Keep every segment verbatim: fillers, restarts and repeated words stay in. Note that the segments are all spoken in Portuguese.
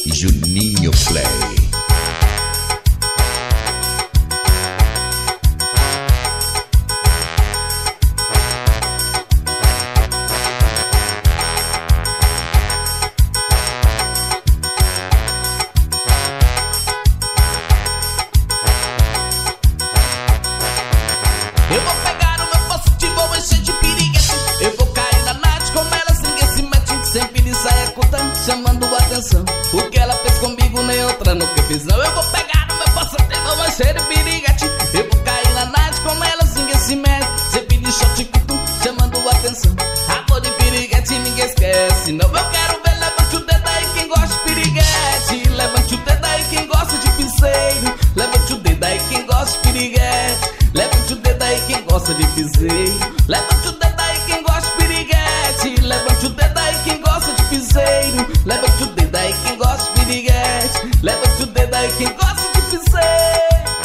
Juninho Play. Eu vou pegar o meu positivo, vou encher de piriguete. Eu vou cair na night como ela, ninguém se mete. Sempre de saia curta, chamando a atenção. O que ela fez comigo, nem outra nunca fiz não. Eu vou pegar o meu positivo, vou encher de piriguete. Eu vou cair na night como ela, ninguém se mete. Sempre de short curto, chamando a atenção. Amor de piriguete, ninguém esquece não. Eu quero ver, levante o dedo aí quem gosta de piriguete. Levante o dedo aí quem gosta de piseiro. Levante o dedo aí quem gosta de piriguete. Levante o dedo aí quem gosta de piseiro. Levante o dedo aí quem gosta de piriguete. Levante o dedo aí quem gosta de piseiro. Levante o dedo aí quem gosta de piriguete. Levante o dedo aí quem gosta de piseiro.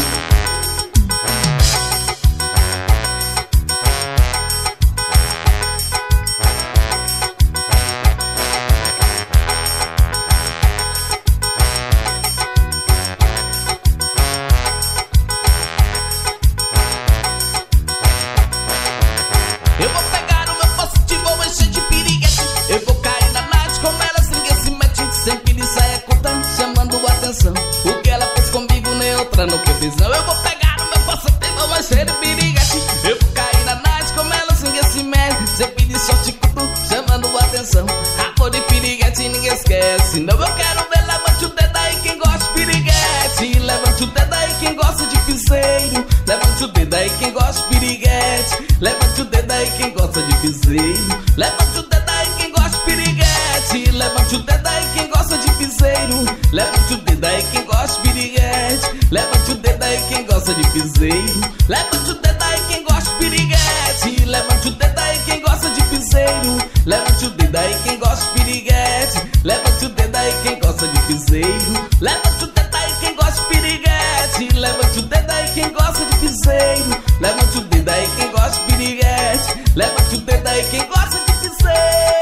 Eu vou pegar o meu positivo, vou encher de piriguete. Eu vou cair na night como elas, ninguém se mete. Sempre de saia curta, chamando a atenção. O que ela fez comigo, nem outra nunca fiz não. Eu vou pegar o meu positivo, vou encher de piriguete. Eu vou cair na night como elas, ninguém se mete. Sempre de short curto, chamando a atenção. Amor de piriguete, ninguém esquece não. Eu quero ver, levante o dedo aí quem gosta de piriguete. Levante o dedo aí quem gosta de piseiro. Levante o dedo aí quem gosta de piriguete. Levante o dedo aí quem gosta de piseiro. Levante o dedo aí quem gosta de piriguete. Levante o dedo aí quem gosta de piseiro. Levante o dedo aí quem gosta de piriguete. Levante o dedo aí quem gosta de piseiro. Levante o dedo aí quem gosta de piriguete. Levante o dedo aí quem gosta de piseiro. Levante o dedo aí quem gosta de piriguete. Levante o dedo aí quem gosta de piseiro. Levante o dedo aí quem gosta de piriguete. Levante o dedo aí quem gosta de piseiro. Levante o dedo aí quem gosta de piriguete. Levante o dedo aí quem gosta de piseiro.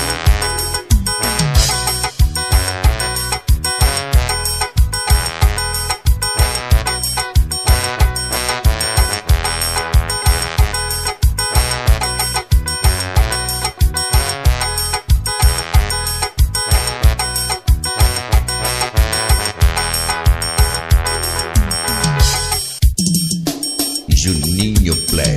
Juninho Play.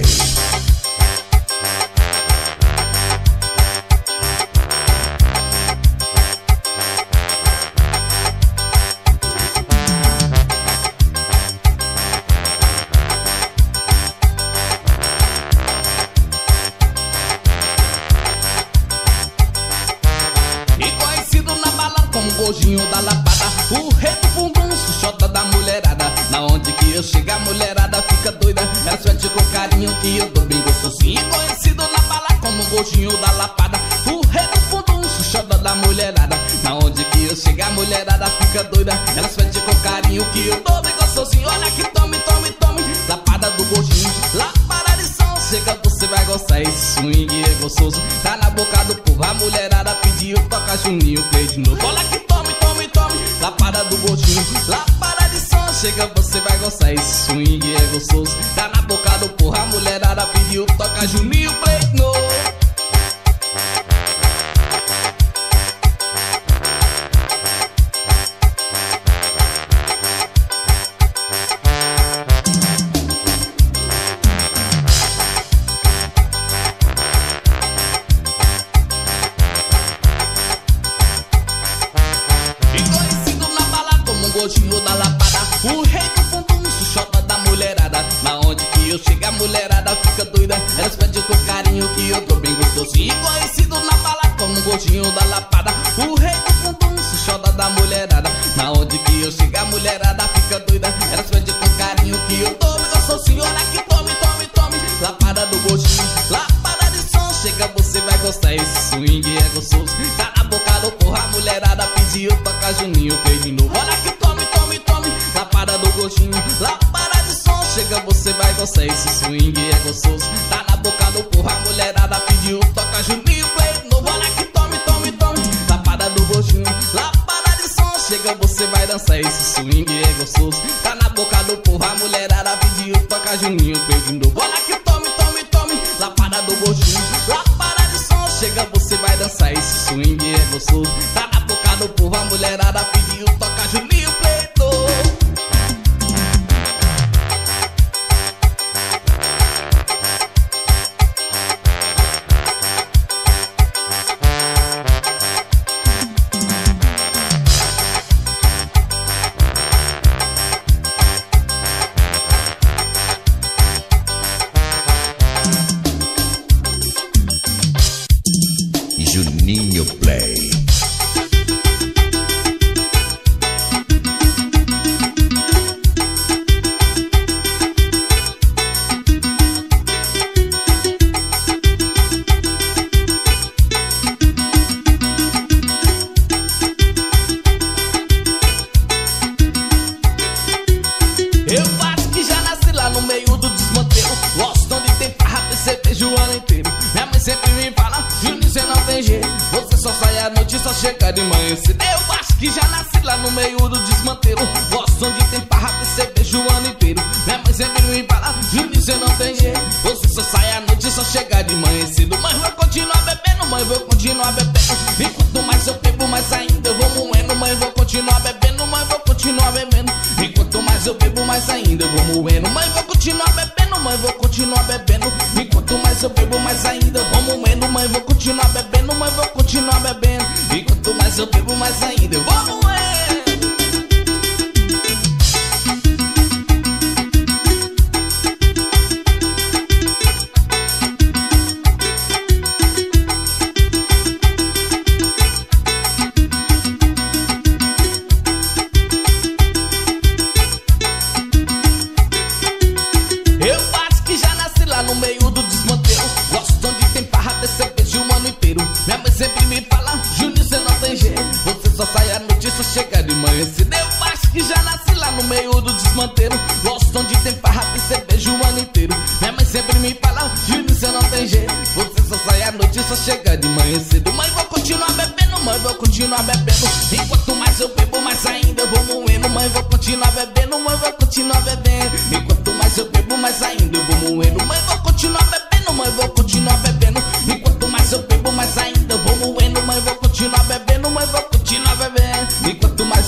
E conhecido na bala como o gordinho da lapada, o rei do bumbum, xuxota da mulherada. Na onde que eu chego a mulherada fica doida. Ela sente com carinho que eu dou bem gostosinho. E conhecido na bala como o gordinho da lapada, o rei do bumbum, xuxota da mulherada. Na onde que eu chego a mulherada fica doida. Ela sente com carinho que eu dou bem gostosinho. Olha que tome, tome, tome, lapada do gordinho. Lapada de som, chega você vai gostar. Esse swing é gostoso, tá na boca do povo. A mulherada pediu, toca Juninho Play de novo. Olha que tome, tome, tome, lapada do gordinho. Lapada de som, chega você vai gostar. Esse swing é gostoso, tá na boca do povo. A mulherada pediu, toca Juninho Play de novo. Gordinho da lapada, o rei do bumbum, xuxota da mulherada. Na onde que eu chego a mulherada fica doida. Elas pedem com carinho que eu tô bem gostosinho. E conhecido na bala como gordinho da lapada, o rei do bumbum, xuxota da mulherada. Na onde que eu chego a mulherada fica doida. Elas pedem com carinho que eu tô bem gostosinho. Olha que tome, tome, tome, lapada do gordinho. Lapada de som, chega você vai gostar. Esse swing é gostoso, tá na boca do porra. A mulherada pediu, toca Juninho Play de novo. Olha que tome, tome, tome, lapada do gordinho. Lapada de som, chega você vai gostar. Esse swing é gostoso, tá na boca do porra. A mulherada pediu, toca Juninho Play de novo. Olha que tome, tome, tome, lapada do gordinho. Lapada de som, chega você vai dançar, esse swing é gostoso. Tá na boca do povo, a mulherada pediu, toca Juninho pedindo. Bola que tome, tome, tome, lapada do gordinho, lapada de som. Chega, você vai dançar, esse swing é gostoso. Tá na boca do povo, a mulherada pediu, toca Juninho pleitou. Juninho Play. Eu acho que já nasci lá no meio do desmantelo. Gosto onde tem farra, tem cerveja o ano inteiro. Minha mãe sempre me fala, Juninho, cê não tem jeito, você só sai à noite e só chega de manhã cedo. Eu acho que já nasci lá no meio do desmantelo. Gosto onde tem farra, tem cerveja o ano inteiro. Minha mãe sempre me fala, Juninho, cê não tem jeito, você só sai à noite e só chega de manhã cedo. Mãe, vou continuar bebendo, mãe, vou continuar bebendo. E quanto mais eu bebo, mais ainda eu vou moendo. Mãe, vou continuar bebendo, mãe, vou continuar bebendo. E quanto mais eu bebo, mais ainda eu vou moendo. Mãe, vou continuar bebendo, mãe, vou continuar bebendo. E quanto mais eu bebo, mais ainda eu vou moendo. Mãe, vou continuar bebendo, mãe, vou continuar bebendo. E quanto mais eu bebo, mais ainda eu vou moendo. Eu acho que já nasci lá no meio do desmantelo. Gosto onde tem farra, tem cerveja o ano inteiro. Minha mãe sempre me fala, Juninho, cê não tem jeito, você só sai à noite e só chega de manhã cedo. Eu acho que já nasci lá no meio do desmantelo. Gosto onde tem farra, tem cerveja o ano inteiro. Minha mãe sempre me fala, Juninho, cê não tem jeito, você só sai à noite e só chega de manhã cedo. Mãe, vou continuar bebendo, mãe, vou continuar bebendo. Enquanto mais eu bebo, mais ainda eu vou moendo. Mãe, vou continuar bebendo, mãe, vou continuar bebendo. Enquanto mais eu bebo, mais ainda eu vou moendo. Mãe, vou continuar bebendo, mãe, vou continuar bebendo. Enquanto mais eu bebo, mais ainda eu vou moendo. Mãe, vou continuar bebendo, mãe, vou continuar bebendo. Enquanto mais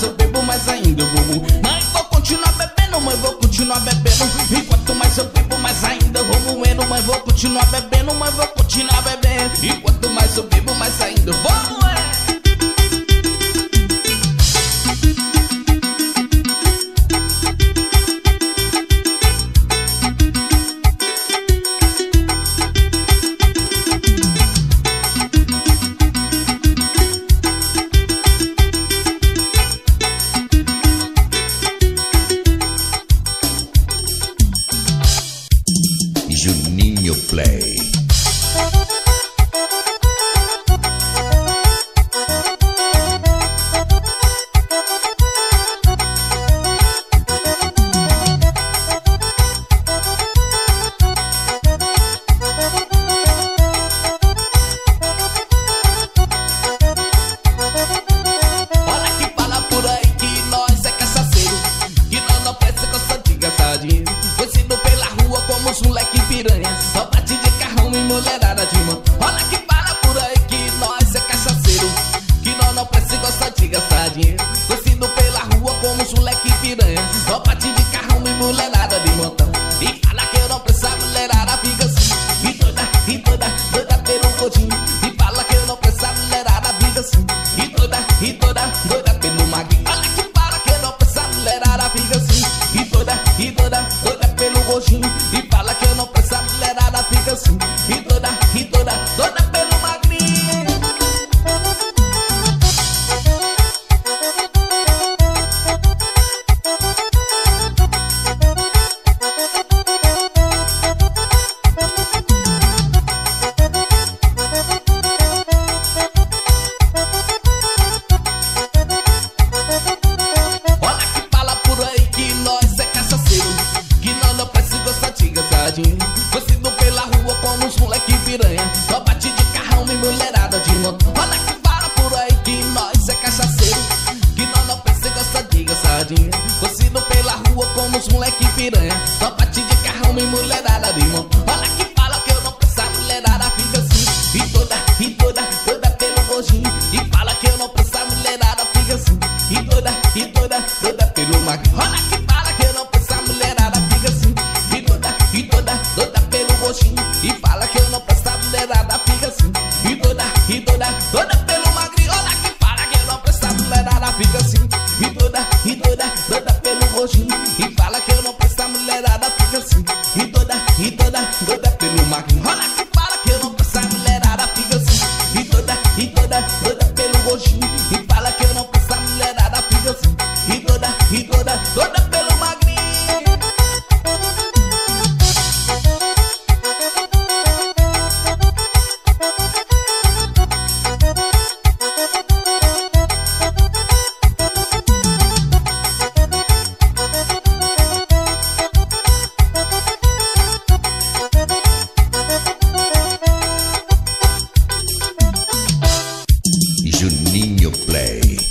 Juninho Play.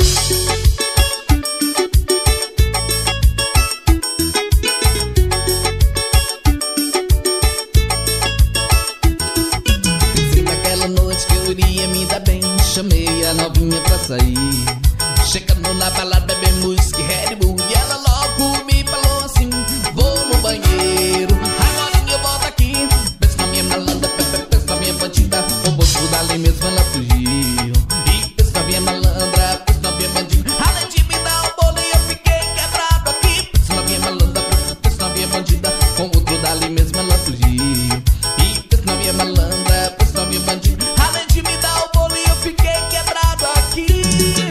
Naquela noite que eu iria me dar bem, chamei a novinha pra sair. Chegando na balada, bebendo música e Red Bull, e ela logo me falou assim: vou no banheiro, agora eu volto aqui. Pensa na minha malandra, pensa na minha bandida, o bolso dali mesmo ela fugiu. E pensa na minha malandra, pensa na minha bandida, além de me dar o bolo eu fiquei quebrado aqui. Pensa na minha malandra, pensa na minha bandida, com outro dali mesmo ela fugiu. E pensa na minha malandra, pensa na minha bandida, além de me dar o bolo eu fiquei quebrado aqui.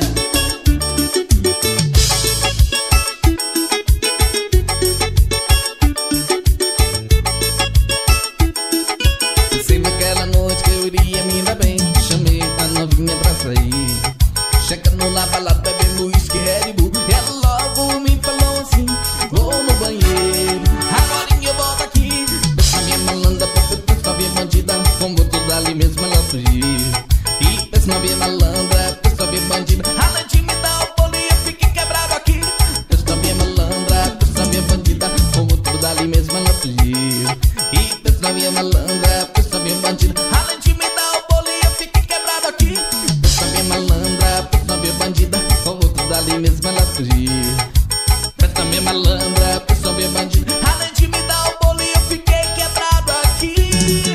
Naquela noite que eu iria me dar bem, chamei a novinha pra sair. Chegando na balada, bebendo uísque e Red Bull, ela logo me falou assim: vou no banheiro, agora eu volto aqui. Pensa na minha malandra, pensa na minha bandida, com outro dali mesmo ela fugiu. E pensa na minha malandra, pensa na minha bandida, além de me dar o bolo eu fiquei quebrado aqui. Pensa na minha malandra, pensa na minha bandida, com outro dali mesmo ela fugiu. E pensa na minha malandra, pensa na minha bandida, além de me dar o bolo eu fiquei quebrado aqui. Pensa na minha malandra, pensa na minha bandida, com outro dali mesmo ela fugiu. Pensa na minha malandra, pensa na minha bandida, além de me dar o bolo eu fiquei quebrado aqui.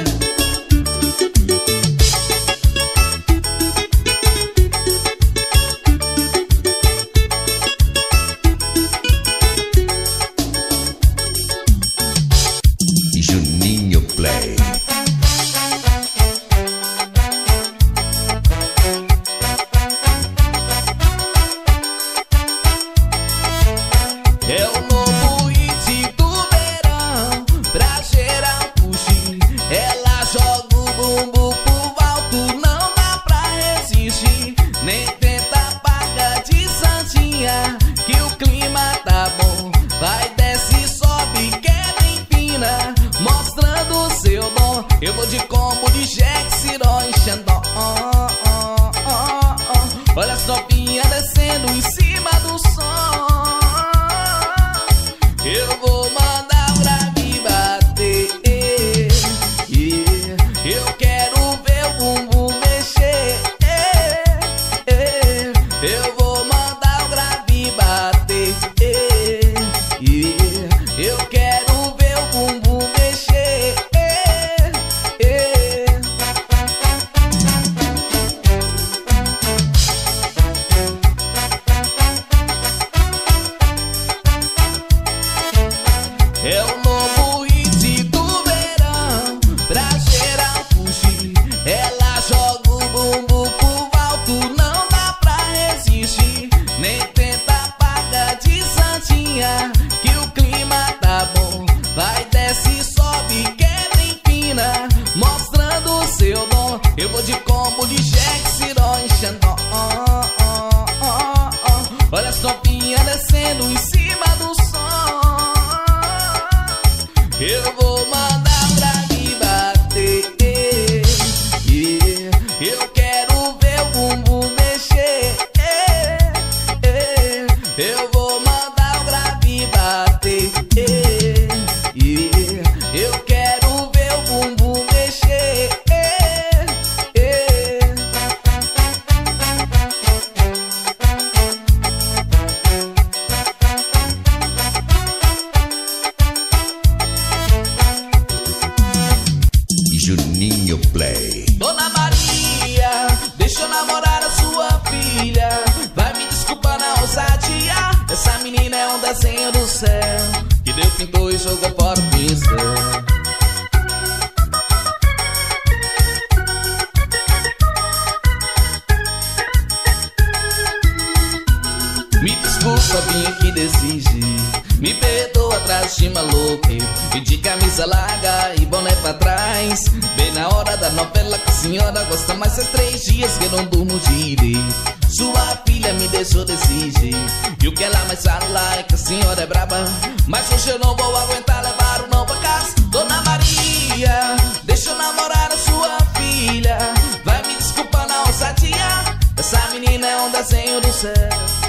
Juninho Play. É o novo hit do verão, pra geral fugir. Ela joga o bumbum pro alto, não dá pra resistir. Nem tenta pagar de santinha, que o clima tá bom. Vai, desce, sobe, quebra, empina, mostrando o seu dom. Eu vou de combo de Jack, Ciró e Xandó. Oh, oh, oh, oh. Olha a sopinha descendo em cima do som. Eu vou mandar pra me bater. Yeah. Eu quero ver o bumbum mexer. Yeah. Eu vou mandar o grave bater. Yeah. Eu quero ver o bumbum mexer. Yeah. É o novo hit do verão, pra geral fugir. Ela joga o bumbum pro alto, não dá pra resistir. Nem tenta pagar de santinha, que o clima tá bom. Vai, desce, sobe, quebra, empina, mostrando o seu dom. Eu vou de combo de Jack, Ciró e Xandó. Oh, oh, oh, oh. Olha a sopinha descendo em cima do som. Eu vou mandar pra me bater. Yeah. Eu quero ver o bumbum mexer. Yeah. Eu vou mandar o grave bater. Yeah. Eu quero ver o bumbum mexer. Yeah. Juninho Play. Dona Maria, deixa eu namorar a sua filha. Vai me desculpar na ousadia, essa menina é um desenho do céu, que Deus pintou e jogou fora o pincel. Me desculpa, vim aqui desse jeito, me perdoa atrás de maloqueiro, e de camisa larga e boné pra trás. Bem na hora da novela que a senhora gosta mais. Faz três dias que eu não durmo direito. Sua filha me deixou desse jeito, e o que ela mais fala é que a senhora é braba. Mas hoje eu não vou aguentar levar o não pra casa. Dona Maria, deixa eu namorar a sua filha. Vai me desculpar na ousadia, essa menina menina é um desenho do céu.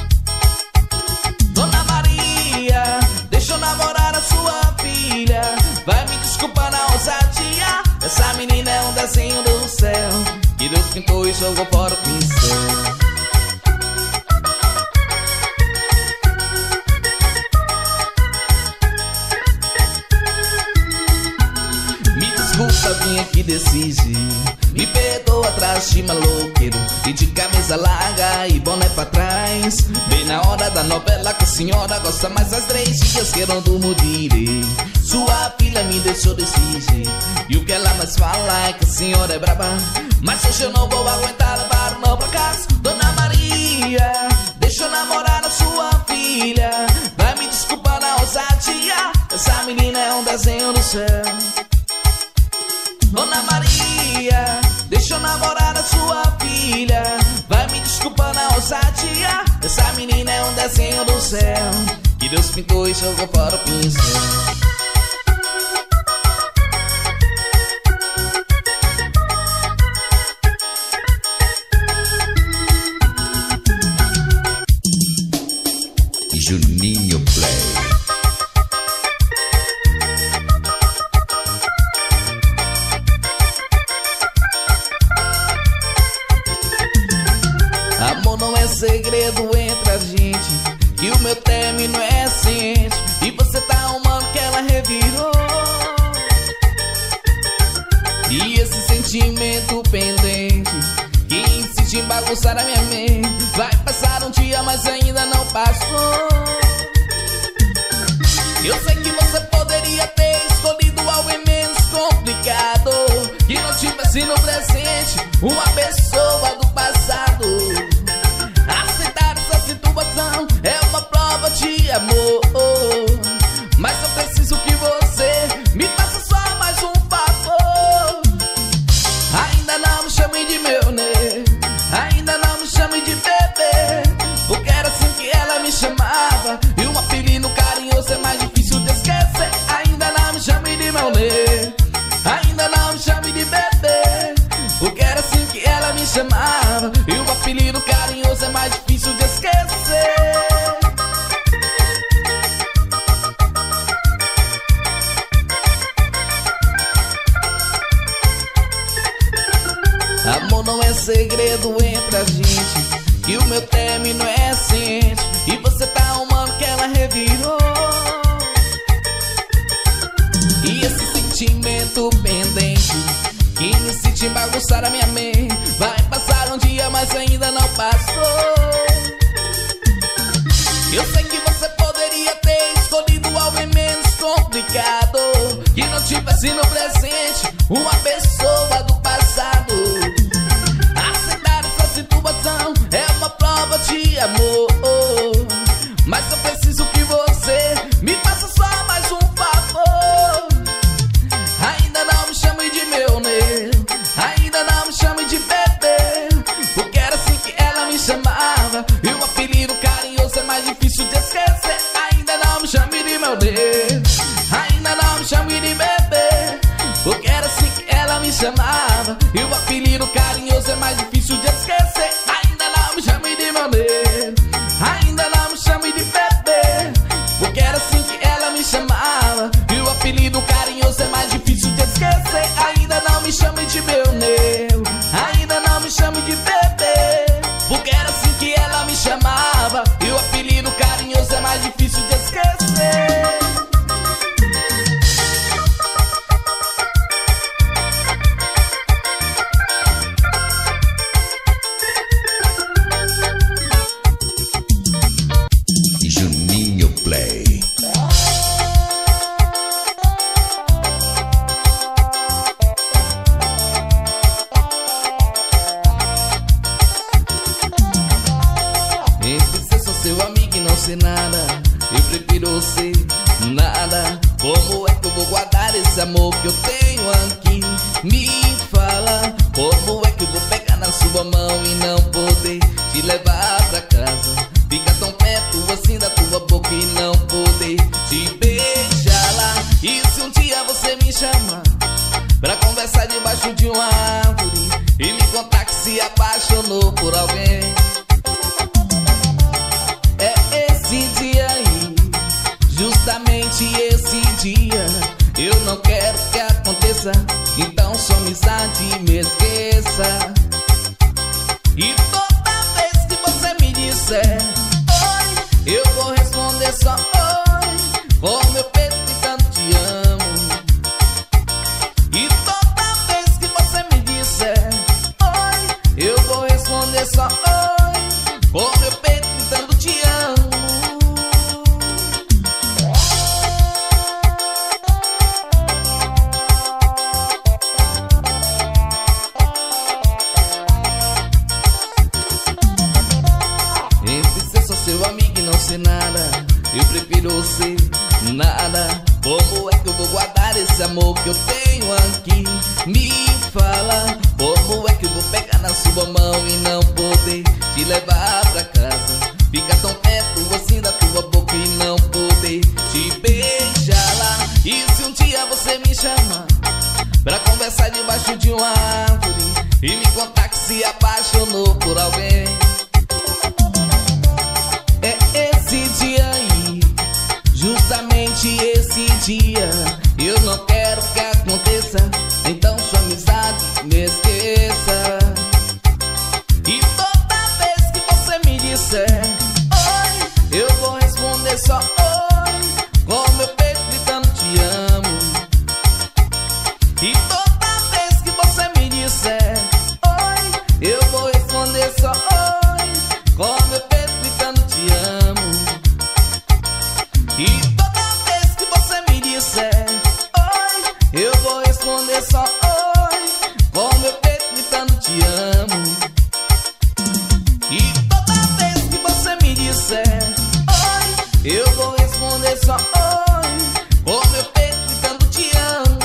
Dona Maria, deixa eu namorar a sua filha. Vai me desculpar na ousadia, essa menina é um desenho do céu, que Deus pintou e jogou fora o pincel. Desculpa, vim aqui desse jeito, me perdoa atrás de maloqueiro e de camisa larga e boné pra trás. Bem na hora da novela que a senhora gosta, mas às três dias que eu não durmo direito. Sua filha me deixou desse jeito e o que ela mais fala é que a senhora é braba, mas hoje eu não vou aguentar levar não pra casa. Dona Maria, deixa eu namorar a sua filha. Vai me desculpar na ousadia, essa menina é um desenho do céu. Dona Maria, deixa eu namorar a sua filha. Vai me desculpar na ousadia, essa menina é um desenho do céu, que Deus pintou e jogou fora o pincel. Juninho Play. Amor não é segredo entre a gente, e o meu término é recente, e você tá arrumando que ela revirou. E esse sentimento pendente que insiste em bagunçar a minha mente, vai passar um dia mas ainda não passou. Eu sei que você poderia ter escolhido alguém menos complicado, que não tivesse no presente uma pessoa do passado. Aceitar essa situação é uma prova de amor, mas eu preciso que você me faça só mais um favor. Ainda não me chame de meu nego, ainda não me chame de bebê, porque era assim que ela me chamava, e um apelido carinhoso é mais difícil de esquecer. Ainda não me chame de meu nego, ainda não me chame de bebê, porque era assim que ela me chamava, e o apelido carinhoso é mais difícil de esquecer. Amor não é segredo entre a gente, e o meu término é recente, e você tá arrumando que ela revirou. E esse sentimento pendente que insiste em bagunçar a minha mente, vai passar um dia mas ainda não passou. Eu sei que você poderia ter escolhido alguém menos complicado, que não tivesse no presente uma pessoa do passado. Aceitar essa situação é uma prova de amor, mas eu preciso que você me faça só mais um favor. Ainda não me chame de meu nego, ainda não me chame de bebê, porque era assim que ela me chamava, e o apelido carinhoso é mais difícil de esquecer. Ainda não me chame de meu nego, ainda não me chame de bebê, porque era assim que ela me chamava, e o apelido carinhoso é mais difícil de esquecer. Ainda não me chame de meu nego, ainda não me chame de bebê, porque era assim que ela me chamava, e o apelido carinhoso é mais difícil de esquecer. Ainda não me chame de meu nego, ainda não me chame de bebê, porque era assim que ela me chamava, e o apelido carinhoso é mais difícil de esquecer. Juninho Play. Entre ser só seu amigo e não ser nada, eu prefiro ser nada. Como é que eu vou guardar esse amor que eu tenho aqui? Me fala, como é que eu vou pegar na sua mão e não poder te levar pra casa? Fica tão perto assim da tua boca e não poder te beijar lá. E se um dia você me chamar pra conversar debaixo de uma árvore e me contar que se apaixonou por alguém, disser oi, eu vou responder só oi, com meu peito gritando te amo. E toda vez que você me disser oi, eu vou responder só oi, com meu peito gritando te amo. Seu amigo e não ser nada, eu prefiro ser nada. Como é que eu vou guardar esse amor que eu tenho aqui? Me fala, como é que eu vou pegar na sua mão e não poder te levar pra casa? Fica tão perto assim da tua boca e não poder te beijar lá. E se um dia você me chamar pra conversar debaixo de uma árvore e me contar que se apaixonou por alguém, é esse dia aí, justamente esse dia. Eu não quero que aconteça, então sua amizade me esqueça. E toda vez que você me disser oi, eu vou responder só oi, com meu peito gritando te amo. E toda vez que você me disser oi, eu vou responder só oi, com meu peito gritando te amo. E toda vez que você me disser oi, eu vou responder só oi, com meu peito gritando te amo. E toda vez que você me disser oi, eu vou responder só oi, com meu peito gritando te amo.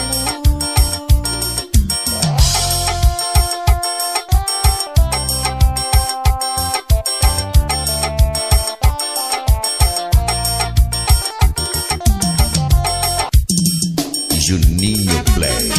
Juninho Play.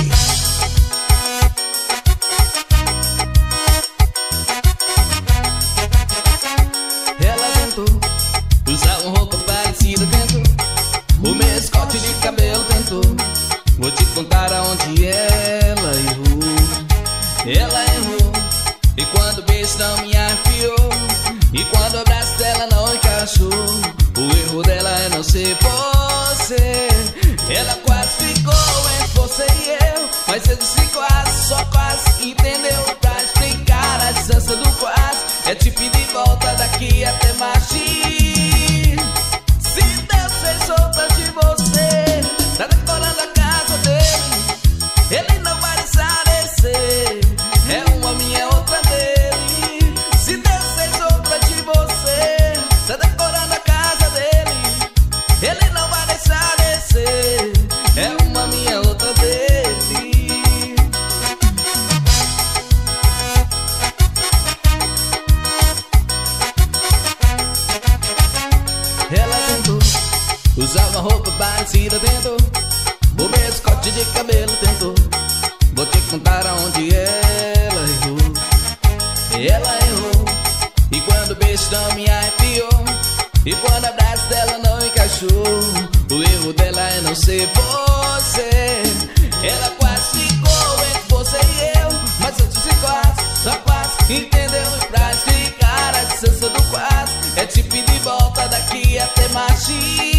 Ela tentou usar uma roupa parecida, tentou o meu escote de cabelo, tentou. Vou te contar aonde ela errou. Ela errou, e quando o beijo não me arrepiou, e quando o abraço dela não encaixou. O erro dela é não ser você. Ela quase ficou entre você e eu, mas eu disse quase, só quase, entendeu? Pra explicar a distância do quase, é te pedir volta daqui até Machi. Se Deus fez outras de você, tá decorando a casa dele, ele não vai desaparecer, é uma minha, outra dele. Se Deus fez outra de você, tá decorando a casa dele, ele não vai deixar descer, é uma minha, outra dele. Ela tentou usar uma roupa parecida, tentou o meu escote de cabelo, tentou. Vou te contar aonde ela errou. Ela errou, e quando o beijo não me arrepiou, e quando o abraço dela não encaixou. O erro dela é não ser você. Ela quase ficou entre você e eu, mas eu disse quase, só quase, entendeu? E pra explicar a distância do quase, é te pedir volta daqui até Machi.